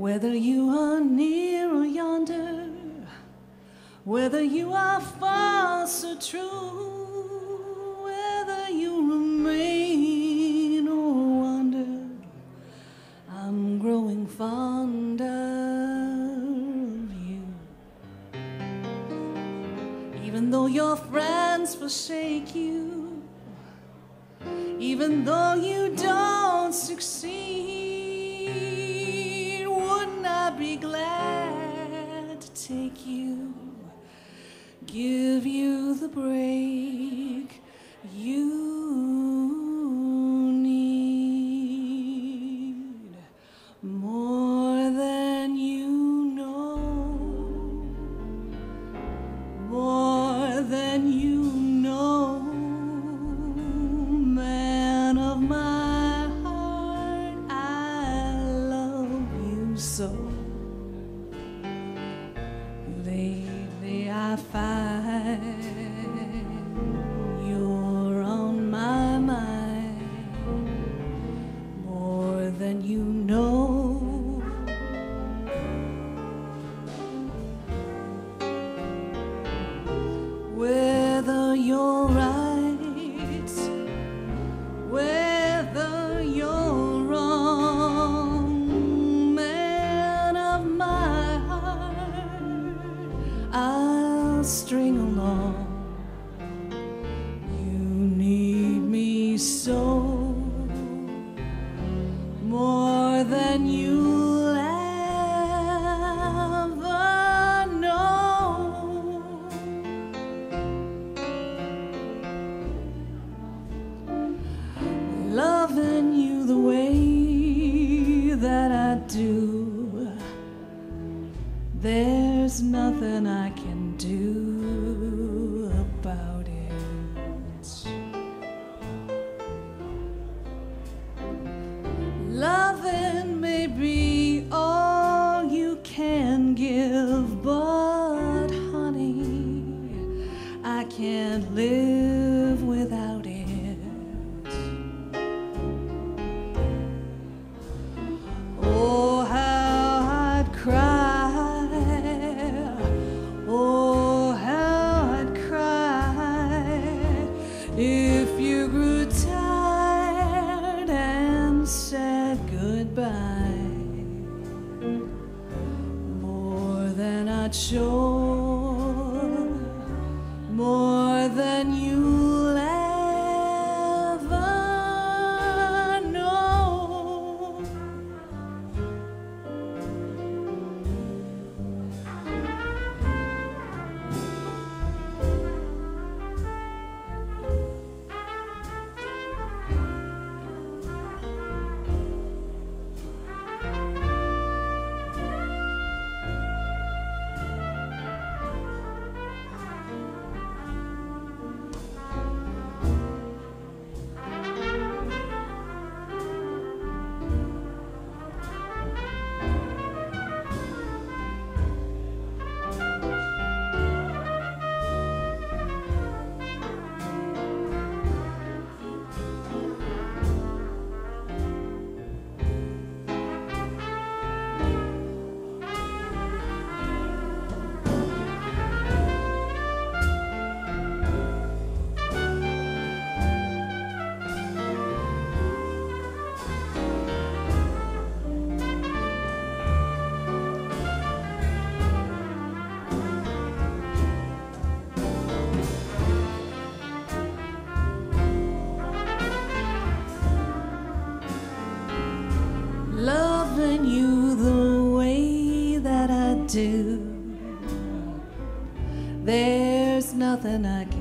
Whether you are near or yonder, whether you are false or true, whether you remain or wander, I'm growing fond of you. Even though your friends forsake you, even though you don't succeed, wouldn't I be glad to take you, give you the break you need, more than you know, more than you know, man of my heart, I love you so. Lately I find you're on my mind, more than you know. Whether you're right, whether you're wrong, man of my heart, I'll string along. You need me so, more than you'll ever know. Loving you the way that I do, there's nothing I can do about it. Loving may be all you can give, but honey, I can't live without it. Oh, how I'd cry, oh, how I'd cry if you grew tired and said goodbye, more than I'd show, more than you'll ever know. Loving you the way that I do, there's nothing I can